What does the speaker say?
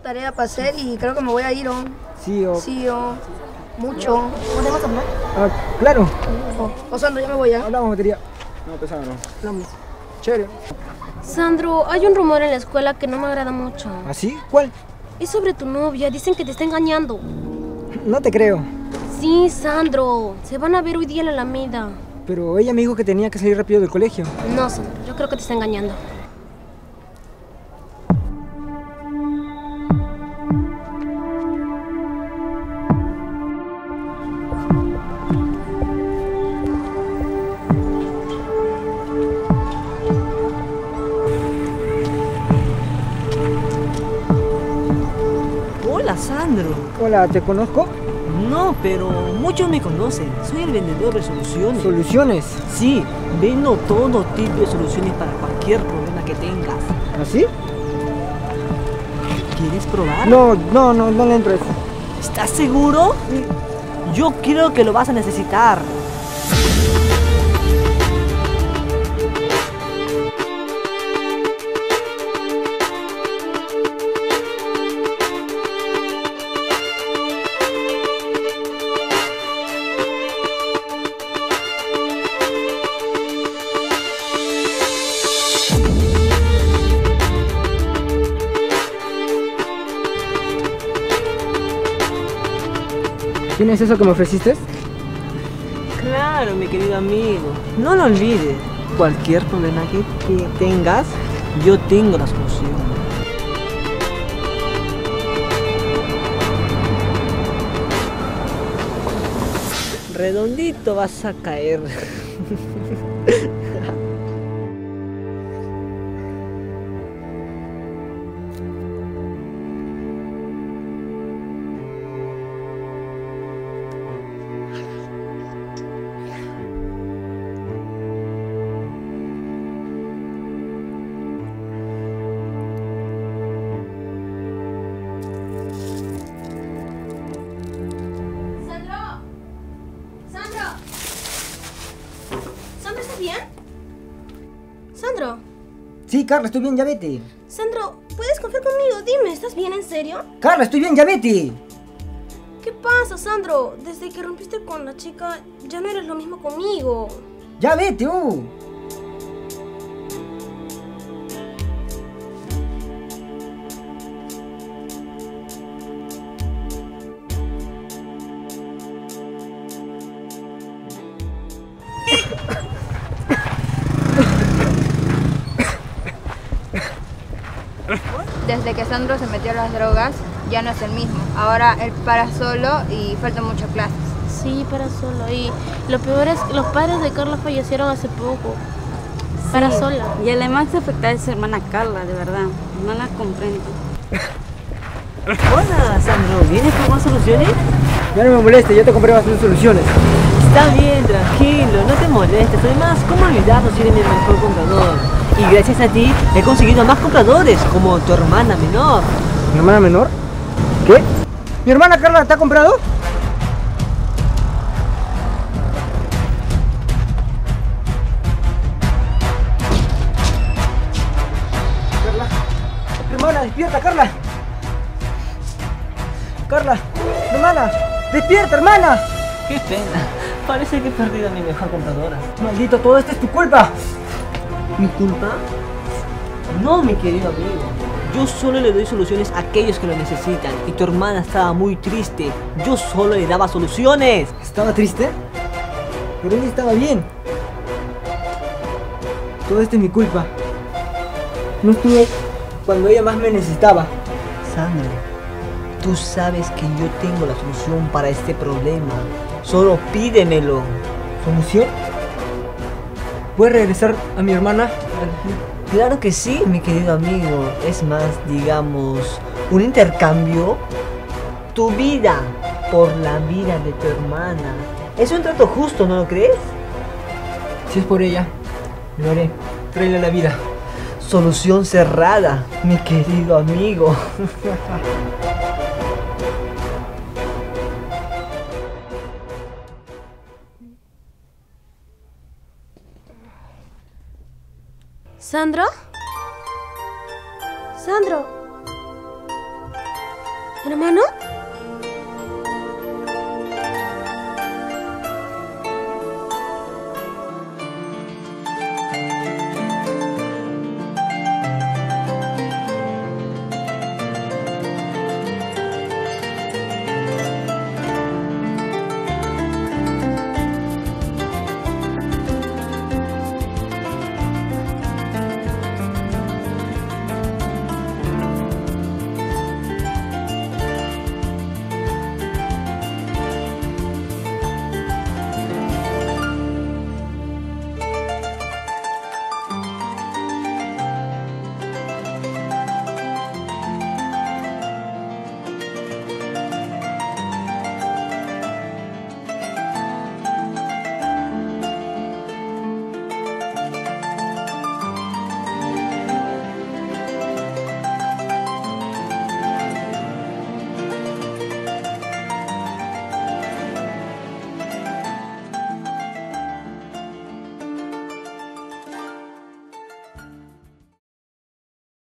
tarea para hacer y creo que me voy a ir, ¿o? Sí, o... Sí, o... Mucho. ¿Podemos hablar? Ah, claro. O Sandro, ya me voy, ¿ya? Hablamos, batería. No, pesado, no. Hablamos. Chévere. Sandro, hay un rumor en la escuela que no me agrada mucho. ¿Ah, sí? ¿Cuál? Es sobre tu novia, dicen que te está engañando. No te creo. Sí, Sandro, se van a ver hoy día en la Alameda. Pero ella me dijo que tenía que salir rápido del colegio. No, Sandro, yo creo que te está engañando. Hola, Sandro. Hola, ¿te conozco? No, pero muchos me conocen. Soy el vendedor de soluciones. ¿Soluciones? Sí, vendo todo tipo de soluciones para cualquier problema que tengas. ¿Así? ¿Quieres probar? No le entro a eso. ¿Estás seguro? Yo creo que lo vas a necesitar. ¿Tienes eso que me ofreciste? Claro, mi querido amigo. No lo olvides. Cualquier problema que tengas, yo tengo la solución. Redondito vas a caer. ¿Sandro, estás bien? Sandro, Sí, Carla, estoy bien, ya vete. Sandro, ¿puedes confiar conmigo? Dime, ¿estás bien en serio? Carla, estoy bien, ya vete. ¿Qué pasa, Sandro? Desde que rompiste con la chica, ya no eres lo mismo conmigo. Ya vete, Desde que Sandro se metió a las drogas, ya no es el mismo. Ahora él para solo y faltan muchas clases. Sí, para solo. Y lo peor es que los padres de Carla fallecieron hace poco. Para sola. Y además afecta a su hermana Carla, de verdad. No la comprendo. Hola, Sandro. ¿Vienes con más soluciones? Ya no me molestes, ya te compré bastantes soluciones. Está bien, tranquilo, no te molestes. Además, ¿cómo olvidarlo si eres mi mejor comprador? Y gracias a ti he conseguido más compradores, como tu hermana menor. ¿Mi hermana menor? ¿Qué? ¿Mi hermana Carla te ha comprado? Carla, hermana, despierta, Carla. Carla, hermana, despierta, hermana. Qué pena, parece que he perdido a mi mejor compradora. Maldito, todo esto es tu culpa. ¿Mi culpa? No, mi querido amigo. Yo solo le doy soluciones a aquellos que lo necesitan. Y tu hermana estaba muy triste. Yo solo le daba soluciones. ¿Estaba triste? Pero ella estaba bien. Todo esto es mi culpa. No estuve cuando ella más me necesitaba. Sandro, tú sabes que yo tengo la solución para este problema. Solo pídemelo. ¿Solución? ¿Puedes regresar a mi hermana? Claro que sí, mi querido amigo. Es más, digamos, un intercambio. Tu vida por la vida de tu hermana. Es un trato justo, ¿no lo crees? Si es por ella, lo haré. Tráele la vida. Solución cerrada, mi querido amigo. ¿Sandro? ¿Sandro? Hermano,